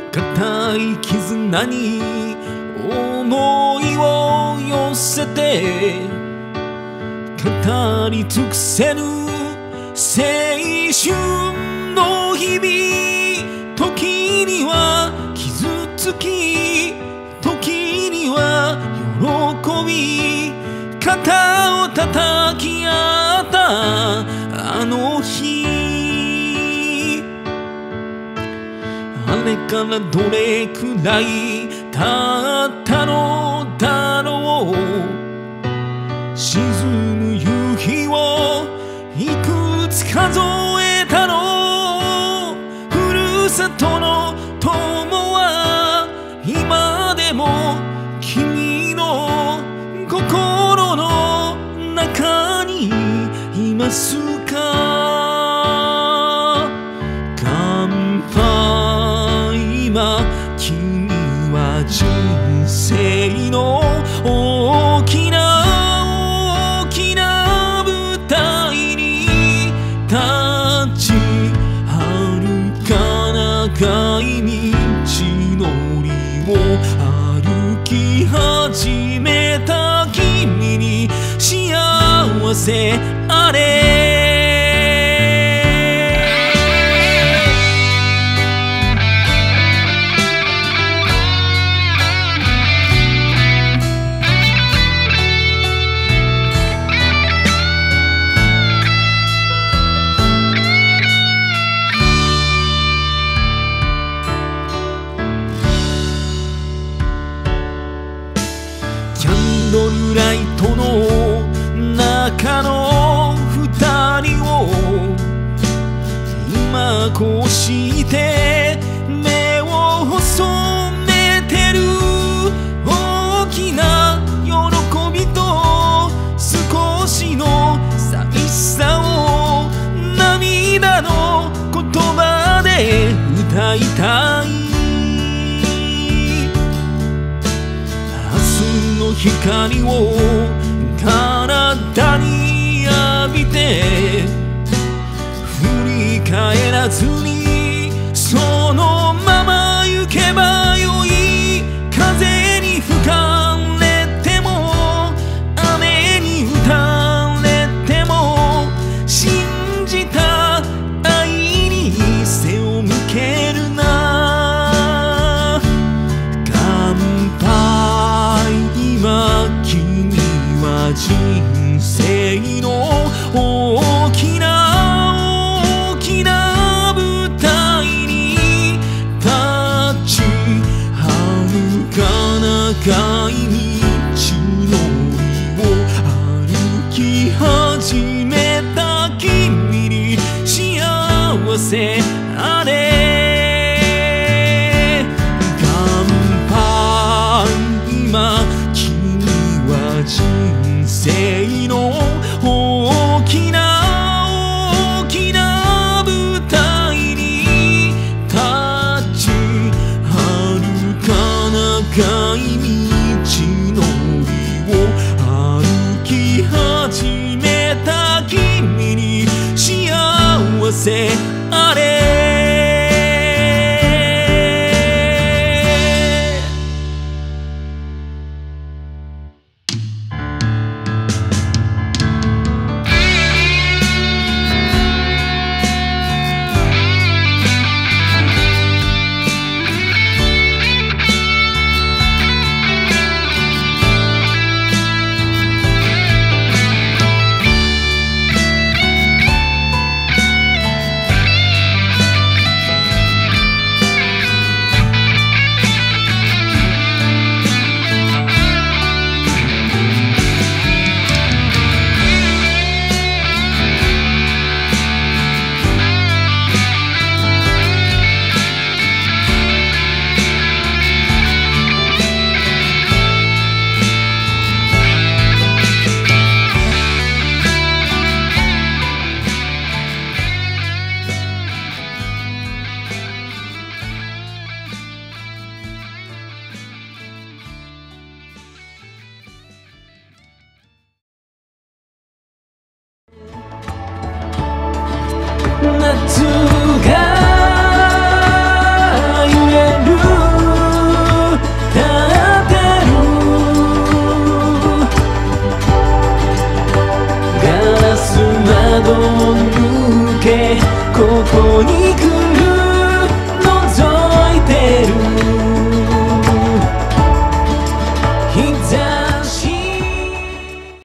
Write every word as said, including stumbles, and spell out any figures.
固い絆に思いを寄せて語り尽くせぬ青春の日々、時には傷つき時には喜び、肩を叩き合ったあの日、あれからどれくらい経ったのだろう。沈む夕日をいくつ数えたの。ふるさとの友は今でも君の心の中にいますか。乾杯、今君は人生の大きな大きな舞台に立ち、遥か長い道のりを歩き始めた君に幸せあれ。キャンドルライトの中の二人を今こうして目を細めてる。大きな喜びと少しの寂しさを涙の言葉で歌いたい。光を体に浴びて振り返らずにそのまま行けばよい。風に吹かれても雨に打たれても信じた愛に背を向けるな。乾杯、今君は人生の大きな大きな舞台に立ち、遥か長い道のりを歩き始めた君に幸せあれ。乾杯、今人生の大きな大きな舞台に立ち、遥か長い道のりを歩き始めた君に幸せあれ。夏